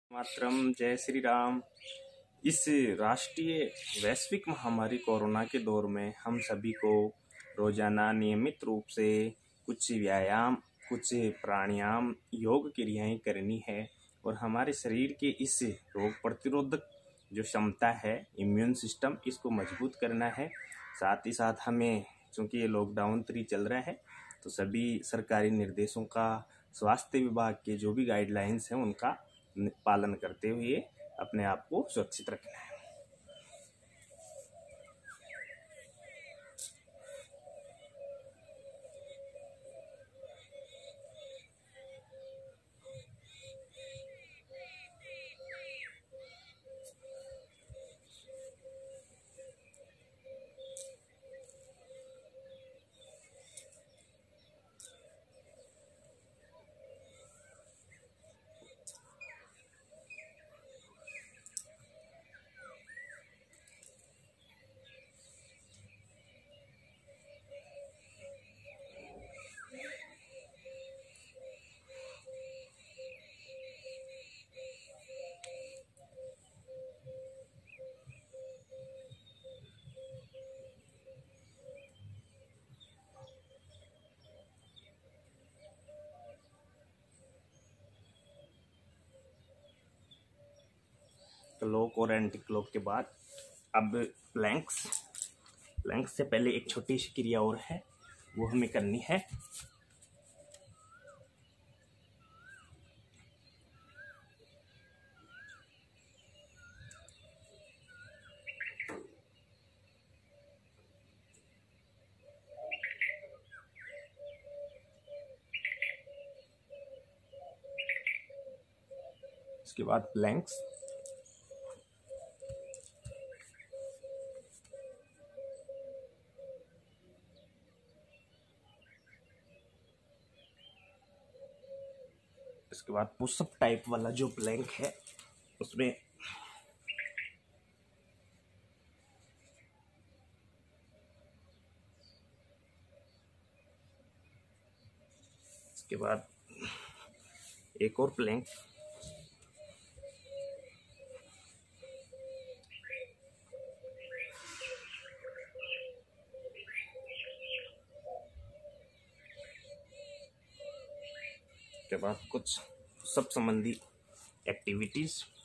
मातरम, जय श्री राम। इस राष्ट्रीय वैश्विक महामारी कोरोना के दौर में हम सभी को रोजाना नियमित रूप से कुछ व्यायाम, कुछ प्राणायाम, योग क्रियाएं करनी है और हमारे शरीर के इस रोग प्रतिरोधक जो क्षमता है, इम्यून सिस्टम, इसको मजबूत करना है। साथ ही साथ हमें, चूँकि ये लॉकडाउन 3 चल रहा है, तो सभी सरकारी निर्देशों का, स्वास्थ्य विभाग के जो भी गाइडलाइंस हैं उनका पालन करते हुए अपने आप को सुरक्षित रखना है। क्लॉक और एंटी क्लॉक के बाद अब प्लैंक्स से पहले एक छोटी सी क्रिया और है, वो हमें करनी है। इसके बाद प्लैंक्स, इसके बाद पुशअप टाइप वाला जो प्लैंक है उसमें इसके बाद एक और प्लैंक, के बाद कुछ सब संबंधी एक्टिविटीज।